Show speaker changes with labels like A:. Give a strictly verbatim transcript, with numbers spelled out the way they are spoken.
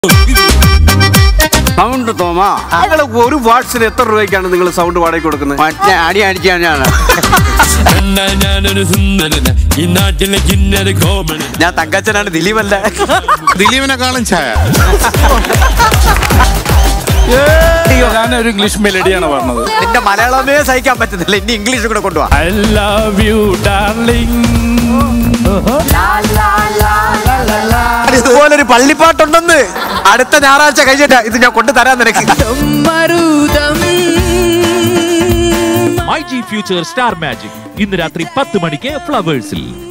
A: Sound Thoma നിങ്ങള് ഒരു വാട്സിന് എത്ര രൂപയ്ക്കാണ് നിങ്ങൾ സൗണ്ട് വാടകയ്ക്ക് കൊടുക്കുന്നത്? അടി അടിക്കാനാണ്. ഞാൻ തങ്കച്ചനാണ്, ദിലീപല്ല.
B: ദിലീപിനെക്കാളും ചായ.
C: ഞാനൊരു ഇംഗ്ലീഷ് മെലഡിയാണ് പറഞ്ഞത്.
A: എന്റെ മലയാളമേ സഹിക്കാൻ പറ്റുന്നില്ല, ഇനി ഇംഗ്ലീഷ് കൂടെ കൊണ്ടുപോവാ.
C: I love you darling.
A: ഇതുപോലൊരു പള്ളിപ്പാട്ടുണ്ടെന്ന് അടുത്ത ഞായറാഴ്ച കഴിഞ്ഞിട്ട് ഇത് ഞാൻ കൊണ്ടു തരാൻ നിനക്ക്.
D: My G future star magic ഇന്ന് രാത്രി പത്ത് മണിക്ക് ഫ്ലവേഴ്സിൽ.